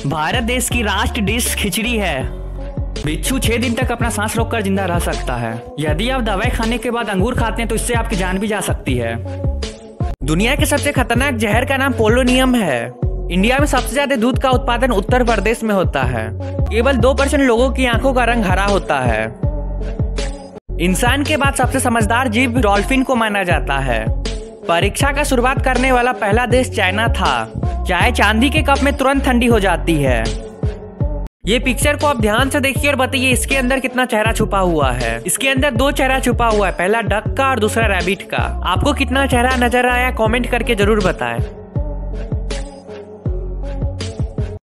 भारत देश की राष्ट्र डिश खिचड़ी है। बिच्छू 6 दिन तक अपना सांस रोककर जिंदा रह सकता है। यदि आप दवाई खाने के बाद अंगूर खाते हैं तो इससे आपकी जान भी जा सकती है। दुनिया के सबसे खतरनाक जहर का नाम पोलोनियम है। इंडिया में सबसे ज्यादा दूध का उत्पादन उत्तर प्रदेश में होता है। केवल 2% लोगों की आंखों का रंग हरा होता है। इंसान के बाद सबसे समझदार जीव डॉल्फिन को माना जाता है। परीक्षा का शुरुआत करने वाला पहला देश चाइना था। चाय चांदी के कप में तुरंत ठंडी हो जाती है। ये पिक्चर को आप ध्यान से देखिए और बताइए इसके अंदर कितना चेहरा छुपा हुआ है। इसके अंदर 2 चेहरा छुपा हुआ है, पहला डक का और दूसरा रैबिट का। आपको कितना चेहरा नजर आया कमेंट करके जरूर बताएं।